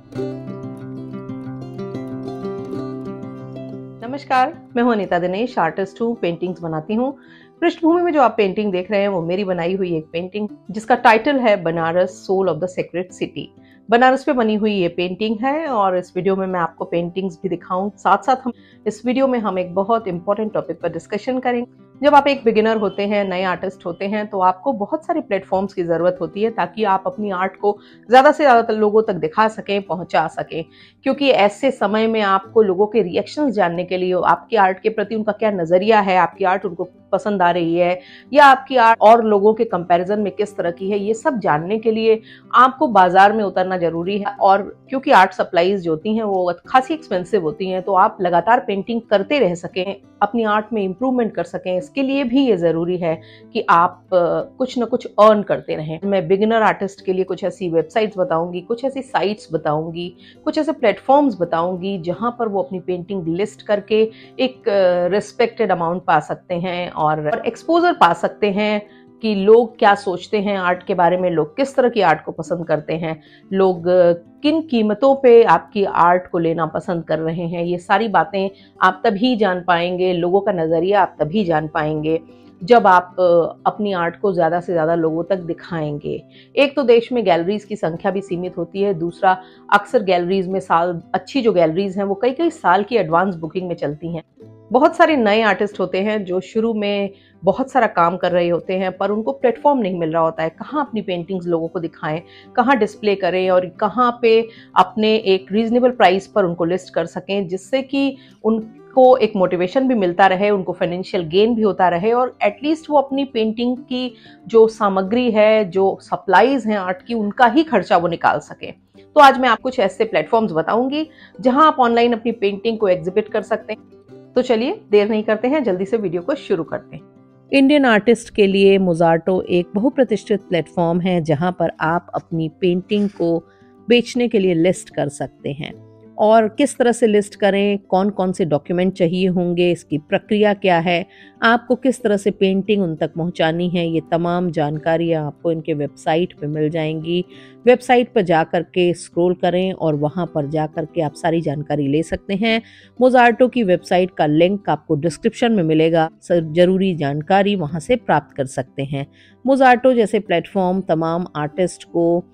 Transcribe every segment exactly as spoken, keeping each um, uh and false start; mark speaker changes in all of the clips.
Speaker 1: नमस्कार, मैं हूं अनीता दिनेश, आर्टिस्ट हूं, पेंटिंग्स बनाती हूं। पृष्ठभूमि में जो आप पेंटिंग देख रहे हैं वो मेरी बनाई हुई एक पेंटिंग जिसका टाइटल है Banaras soul of the sacred city. Banaras पे बनी हुई ये पेंटिंग है और इस वीडियो में मैं आपको पेंटिंग्स भी दिखाऊं। साथ साथ हम इस वीडियो में हम एक बहुत इंपॉर्टेंट टॉपिक पर डिस्कशन करेंगे। जब आप एक बिगिनर होते हैं, नए आर्टिस्ट होते हैं, तो आपको बहुत सारे प्लेटफॉर्म्स की जरूरत होती है ताकि आप अपनी आर्ट को ज्यादा से ज्यादा लोगों तक दिखा सकें, पहुंचा सकें। क्योंकि ऐसे समय में आपको लोगों के रिएक्शंस जानने के लिए, आपकी आर्ट के प्रति उनका क्या नजरिया है, आपकी आर्ट उनको पसंद आ रही है या आपकी आर्ट और लोगों के कंपैरिजन में किस तरह की है, ये सब जानने के लिए आपको बाजार में उतरना जरूरी है। और क्योंकि आर्ट सप्लाईज जो होती हैं वो खासी एक्सपेंसिव होती हैं, तो आप लगातार पेंटिंग करते रह सकें, अपनी आर्ट में इंप्रूवमेंट कर सकें, इसके लिए भी ये जरूरी है कि आप कुछ ना कुछ अर्न करते रहें। मैं बिगिनर आर्टिस्ट के लिए कुछ ऐसी वेबसाइट्स बताऊंगी, कुछ ऐसी साइट्स बताऊंगी, कुछ ऐसे प्लेटफॉर्म्स बताऊंगी जहां पर वो अपनी पेंटिंग लिस्ट करके एक रिस्पेक्टेड अमाउंट पा सकते हैं और एक्सपोजर पा सकते हैं कि लोग क्या सोचते हैं आर्ट के बारे में, लोग किस तरह की आर्ट को पसंद करते हैं, लोग किन कीमतों पे आपकी आर्ट को लेना पसंद कर रहे हैं। ये सारी बातें आप तभी जान पाएंगे, लोगों का नज़रिया आप तभी जान पाएंगे जब आप अपनी आर्ट को ज़्यादा से ज़्यादा लोगों तक दिखाएंगे। एक तो देश में गैलरीज की संख्या भी सीमित होती है, दूसरा अक्सर गैलरीज में साल अच्छी जो गैलरीज हैं वो कई कई साल की एडवांस बुकिंग में चलती हैं। बहुत सारे नए आर्टिस्ट होते हैं जो शुरू में बहुत सारा काम कर रहे होते हैं पर उनको प्लेटफॉर्म नहीं मिल रहा होता है, कहाँ अपनी पेंटिंग्स लोगों को दिखाएं, कहाँ डिस्प्ले करें और कहाँ पे अपने एक रीजनेबल प्राइस पर उनको लिस्ट कर सकें, जिससे कि उनको एक मोटिवेशन भी मिलता रहे, उनको फाइनेंशियल गेन भी होता रहे और एटलीस्ट वो अपनी पेंटिंग की जो सामग्री है, जो सप्लाईज हैं आर्ट की, उनका ही खर्चा वो निकाल सकें। तो आज मैं आपको कुछ ऐसे प्लेटफॉर्म्स बताऊंगी जहां आप ऑनलाइन अपनी पेंटिंग को एग्जिबिट कर सकते हैं। तो चलिए देर नहीं करते हैं, जल्दी से वीडियो को शुरू करते हैं। इंडियन आर्टिस्ट के लिए मोजार्टो एक बहुप्रतिष्ठित प्लेटफॉर्म है जहां पर आप अपनी पेंटिंग को बेचने के लिए लिस्ट कर सकते हैं। और किस तरह से लिस्ट करें, कौन कौन से डॉक्यूमेंट चाहिए होंगे, इसकी प्रक्रिया क्या है, आपको किस तरह से पेंटिंग उन तक पहुंचानी है, ये तमाम जानकारियां आपको इनके वेबसाइट पे मिल जाएंगी। वेबसाइट पर जा कर के स्क्रॉल करें और वहां पर जा कर के आप सारी जानकारी ले सकते हैं। मोजार्टो की वेबसाइट का लिंक आपको डिस्क्रिप्शन में मिलेगा, जरूरी जानकारी वहां से प्राप्त कर सकते हैं। मोजार्टो जैसे प्लेटफॉर्म तमाम आर्टिस्ट को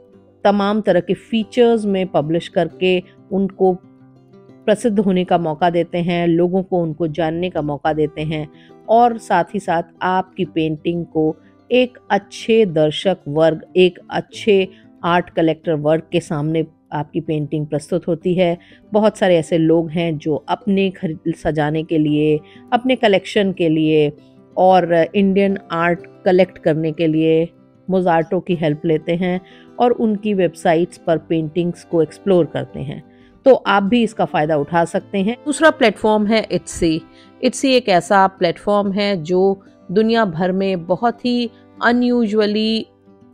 Speaker 1: तमाम तरह के फीचर्स में पब्लिश करके उनको प्रसिद्ध होने का मौका देते हैं, लोगों को उनको जानने का मौका देते हैं और साथ ही साथ आपकी पेंटिंग को एक अच्छे दर्शक वर्ग, एक अच्छे आर्ट कलेक्टर वर्ग के सामने आपकी पेंटिंग प्रस्तुत होती है। बहुत सारे ऐसे लोग हैं जो अपने खरीद सजाने के लिए, अपने कलेक्शन के लिए और इंडियन आर्ट कलेक्ट करने के लिए मोजार्टो की हेल्प लेते हैं और उनकी वेबसाइट्स पर पेंटिंग्स को एक्सप्लोर करते हैं। तो आप भी इसका फ़ायदा उठा सकते हैं। दूसरा प्लेटफॉर्म है इट्सी। इट्सी एक ऐसा प्लेटफॉर्म है जो दुनिया भर में बहुत ही अनयूजुअली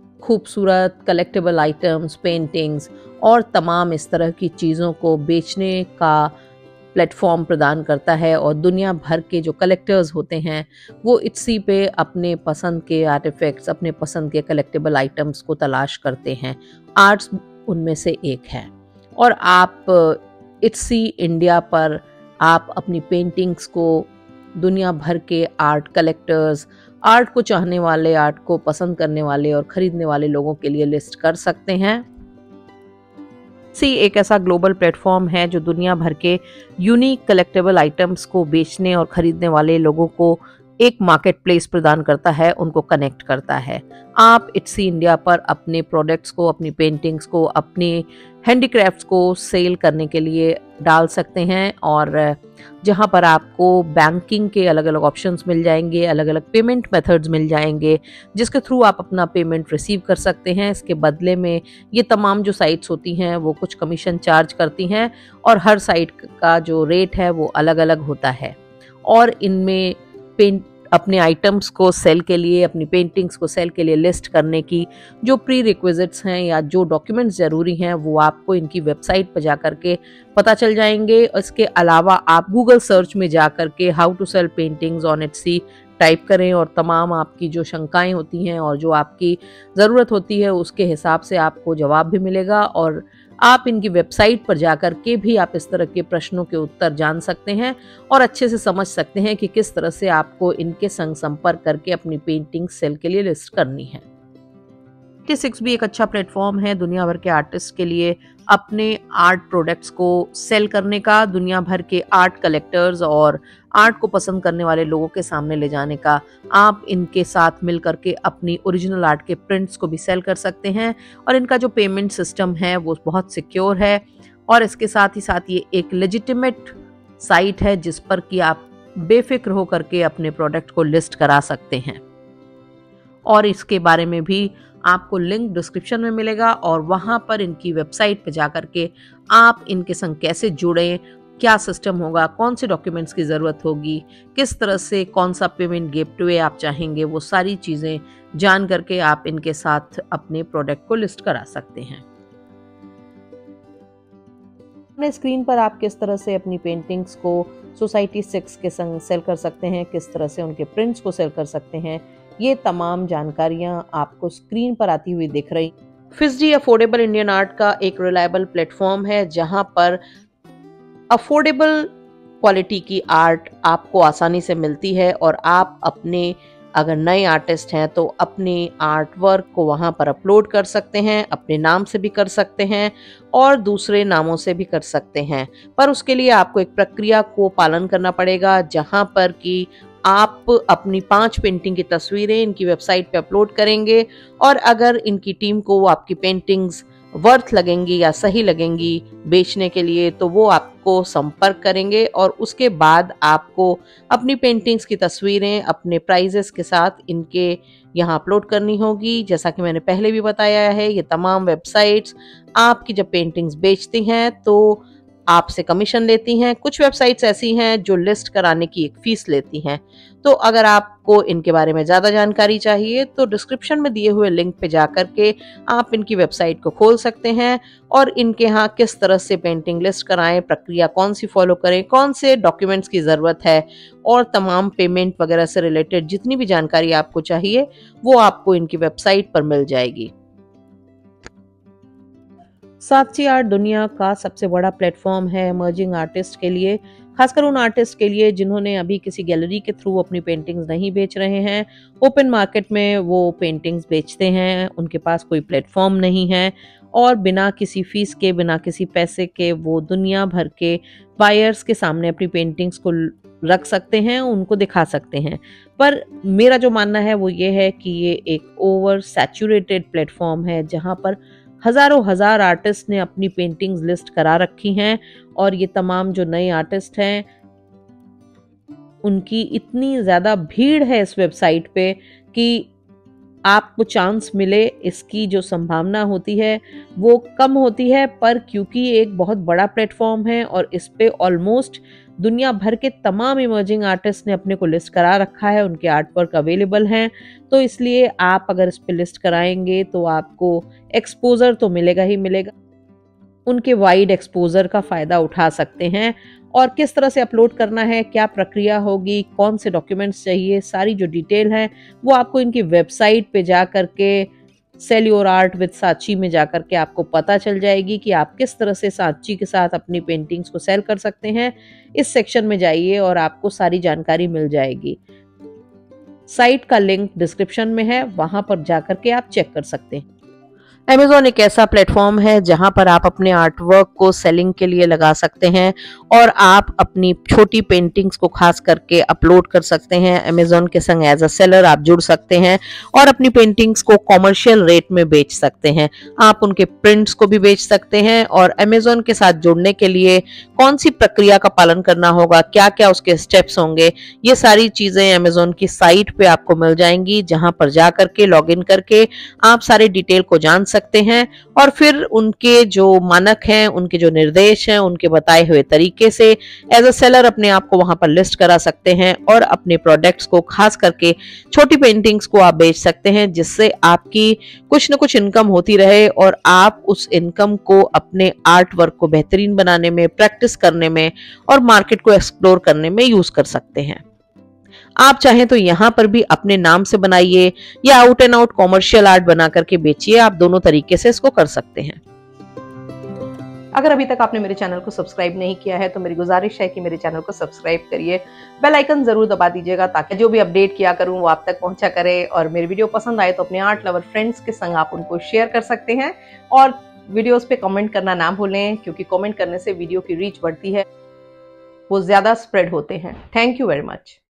Speaker 1: खूबसूरत कलेक्टेबल आइटम्स, पेंटिंग्स और तमाम इस तरह की चीज़ों को बेचने का प्लेटफॉर्म प्रदान करता है और दुनिया भर के जो कलेक्टर्स होते हैं वो इट्सी पे अपने पसंद के आर्टिफैक्ट्स, अपने पसंद के कलेक्टेबल आइटम्स को तलाश करते हैं। आर्ट्स उनमें से एक है और आप इट्सी इंडिया पर आप अपनी पेंटिंग्स को दुनिया भर के आर्ट कलेक्टर्स, आर्ट को चाहने वाले, आर्ट को पसंद करने वाले और खरीदने वाले लोगों के लिए लिस्ट कर सकते हैं। सी एक ऐसा ग्लोबल प्लेटफॉर्म है जो दुनिया भर के यूनिक कलेक्टेबल आइटम्स को बेचने और खरीदने वाले लोगों को एक मार्केट प्लेस प्रदान करता है, उनको कनेक्ट करता है। आप इट्सी इंडिया पर अपने प्रोडक्ट्स को, अपनी पेंटिंग्स को, अपने हैंडीक्राफ्ट्स को सेल करने के लिए डाल सकते हैं और जहां पर आपको बैंकिंग के अलग अलग ऑप्शंस मिल जाएंगे, अलग अलग पेमेंट मेथड्स मिल जाएंगे जिसके थ्रू आप अपना पेमेंट रिसीव कर सकते हैं। इसके बदले में ये तमाम जो साइट्स होती हैं वो कुछ कमीशन चार्ज करती हैं और हर साइट का जो रेट है वो अलग अलग होता है और इनमें पेंट अपने आइटम्स को सेल के लिए, अपनी पेंटिंग्स को सेल के लिए लिस्ट करने की जो प्री रिक्विजिट्स हैं या जो डॉक्यूमेंट्स ज़रूरी हैं वो आपको इनकी वेबसाइट पर जा कर के पता चल जाएंगे। इसके अलावा आप गूगल सर्च में जा कर के how to sell paintings on Etsy type करें और तमाम आपकी जो शंकाएं होती हैं और जो आपकी ज़रूरत होती है उसके हिसाब से आपको जवाब भी मिलेगा और आप इनकी वेबसाइट पर जाकर के भी आप इस तरह के प्रश्नों के उत्तर जान सकते हैं और अच्छे से समझ सकते हैं कि किस तरह से आपको इनके संग संपर्क करके अपनी पेंटिंग सेल के लिए लिस्ट करनी है। सिक्स भी एक अच्छा प्लेटफॉर्म है दुनिया भर के आर्टिस्ट के लिए अपने आर्ट प्रोडक्ट्स को सेल करने का, दुनिया भर के आर्ट कलेक्टर्स और आर्ट को पसंद करने वाले लोगों के सामने ले जाने का। आप इनके साथ मिल करके अपनी ओरिजिनल आर्ट के प्रिंट्स को भी सेल कर सकते हैं और इनका जो पेमेंट सिस्टम है वो बहुत सिक्योर है और इसके साथ ही साथ ये एक लेजिटिमेट साइट है जिस पर कि आप बेफिक्र होकर के अपने प्रोडक्ट को लिस्ट करा सकते हैं। और इसके बारे में भी आपको लिंक डिस्क्रिप्शन में मिलेगा और वहां पर इनकी वेबसाइट पे जाकर के आप इनके संग कैसे जुड़ें, क्या सिस्टम होगा, कौन से डॉक्यूमेंट्स की ज़रूरत होगी, किस तरह से कौन सा पेमेंट गेटवे आप चाहेंगे, वो सारी चीज़ें जान करके आप इनके साथ अपने प्रोडक्ट को लिस्ट करा सकते हैं। अपने स्क्रीन पर आप किस तरह से अपनी पेंटिंग्स को सोसाइटी सिक्स के संग सेल कर सकते हैं, किस तरह से उनके प्रिंट्स को सेल कर सकते हैं, ये तमाम जानकारियां आपको स्क्रीन पर आती हुई दिख रही। फिजडी अफोर्डेबल इंडियन आर्ट का एक रिलायबल प्लेटफॉर्म है जहां पर अफोर्डेबल क्वालिटी की आर्ट आपको आसानी से मिलती है और आप अपने अगर नए आर्टिस्ट हैं तो अपने आर्ट वर्क को वहां पर अपलोड कर सकते हैं, अपने नाम से भी कर सकते हैं और दूसरे नामों से भी कर सकते हैं। पर उसके लिए आपको एक प्रक्रिया को पालन करना पड़ेगा जहां पर कि आप अपनी पांच पेंटिंग की तस्वीरें इनकी वेबसाइट पे अपलोड करेंगे और अगर इनकी टीम को वो आपकी पेंटिंग्स वर्थ लगेंगी या सही लगेंगी बेचने के लिए तो वो आपको संपर्क करेंगे और उसके बाद आपको अपनी पेंटिंग्स की तस्वीरें अपने प्राइजेस के साथ इनके यहाँ अपलोड करनी होगी। जैसा कि मैंने पहले भी बताया है, ये तमाम वेबसाइट्स आपकी जब पेंटिंग्स बेचती हैं तो आपसे कमीशन लेती हैं। कुछ वेबसाइट्स ऐसी हैं जो लिस्ट कराने की एक फीस लेती हैं। तो अगर आपको इनके बारे में ज़्यादा जानकारी चाहिए तो डिस्क्रिप्शन में दिए हुए लिंक पे जाकर के आप इनकी वेबसाइट को खोल सकते हैं और इनके यहाँ किस तरह से पेंटिंग लिस्ट कराएं, प्रक्रिया कौन सी फॉलो करें, कौन से डॉक्यूमेंट्स की ज़रूरत है और तमाम पेमेंट वगैरह से रिलेटेड जितनी भी जानकारी आपको चाहिए वो आपको इनकी वेबसाइट पर मिल जाएगी। साक्षी आर्ट दुनिया का सबसे बड़ा प्लेटफॉर्म है इमर्जिंग आर्टिस्ट के लिए, खासकर उन आर्टिस्ट के लिए जिन्होंने अभी किसी गैलरी के थ्रू अपनी पेंटिंग्स नहीं बेच रहे हैं। ओपन मार्केट में वो पेंटिंग्स बेचते हैं, उनके पास कोई प्लेटफॉर्म नहीं है और बिना किसी फीस के, बिना किसी पैसे के वो दुनिया भर के बायर्स के सामने अपनी पेंटिंग्स को रख सकते हैं, उनको दिखा सकते हैं। पर मेरा जो मानना है वो ये है कि ये एक ओवर सैचुरेटेड प्लेटफॉर्म है जहाँ पर हजारों हजार आर्टिस्ट ने अपनी पेंटिंग्स लिस्ट करा रखी हैं और ये तमाम जो नए आर्टिस्ट हैं उनकी इतनी ज्यादा भीड़ है इस वेबसाइट पे कि आपको चांस मिले इसकी जो संभावना होती है वो कम होती है। पर क्योंकि एक बहुत बड़ा प्लेटफॉर्म है और इस पे ऑलमोस्ट दुनिया भर के तमाम इमर्जिंग आर्टिस्ट ने अपने को लिस्ट करा रखा है, उनके आर्ट वर्क अवेलेबल हैं, तो इसलिए आप अगर इस पे लिस्ट कराएंगे तो आपको एक्सपोजर तो मिलेगा ही मिलेगा, उनके वाइड एक्सपोजर का फायदा उठा सकते हैं। और किस तरह से अपलोड करना है, क्या प्रक्रिया होगी, कौन से डॉक्यूमेंट्स चाहिए, सारी जो डिटेल है वो आपको इनकी वेबसाइट पे जा करके सेल योर आर्ट विद साची में जाकर के आपको पता चल जाएगी कि आप किस तरह से साची के साथ अपनी पेंटिंग्स को सेल कर सकते हैं। इस सेक्शन में जाइए और आपको सारी जानकारी मिल जाएगी। साइट का लिंक डिस्क्रिप्शन में है, वहां पर जाकर के आप चेक कर सकते हैं। Amazon एक ऐसा प्लेटफॉर्म है जहां पर आप अपने आर्ट वर्क को सेलिंग के लिए लगा सकते हैं और आप अपनी छोटी पेंटिंग्स को खास करके अपलोड कर सकते हैं। Amazon के संग एज अ सेलर आप जुड़ सकते हैं और अपनी पेंटिंग्स को कॉमर्शियल रेट में बेच सकते हैं। आप उनके प्रिंट्स को भी बेच सकते हैं और Amazon के साथ जुड़ने के लिए कौन सी प्रक्रिया का पालन करना होगा, क्या क्या उसके स्टेप्स होंगे, ये सारी चीजें Amazon की साइट पे आपको मिल जाएंगी, जहां पर जा करके लॉग इन करके आप सारे डिटेल को जान सकते हैं और फिर उनके जो मानक हैं, उनके जो निर्देश हैं, उनके बताए हुए तरीके से एज अ सेलर अपने आप को वहां पर लिस्ट करा सकते हैं और अपने प्रोडक्ट्स को, खास करके छोटी पेंटिंग्स को आप बेच सकते हैं, जिससे आपकी कुछ न कुछ इनकम होती रहे और आप उस इनकम को अपने आर्ट वर्क को बेहतरीन बनाने में, प्रैक्टिस करने में और मार्केट को एक्सप्लोर करने में यूज कर सकते हैं। आप चाहें तो यहाँ पर भी अपने नाम से बनाइए या out and out commercial art बना करके बेचिए, आप दोनों तरीके से इसको कर सकते हैं। अगर अभी तक आपने मेरे चैनल को सब्सक्राइब नहीं किया है तो मेरी गुजारिश है कि मेरे चैनल को सब्सक्राइब करिए, बेल आइकन जरूर दबा दीजिएगा ताकि जो भी अपडेट किया करूं वो आप तक पहुंचा करे। और मेरी वीडियो पसंद आए तो अपने आर्ट लवर फ्रेंड्स के संग आप उनको शेयर कर सकते हैं। और वीडियोस पे कमेंट करना ना भूलें, क्योंकि कमेंट करने से वीडियो की रीच बढ़ती है, वो ज्यादा स्प्रेड होते हैं। Thank you very much.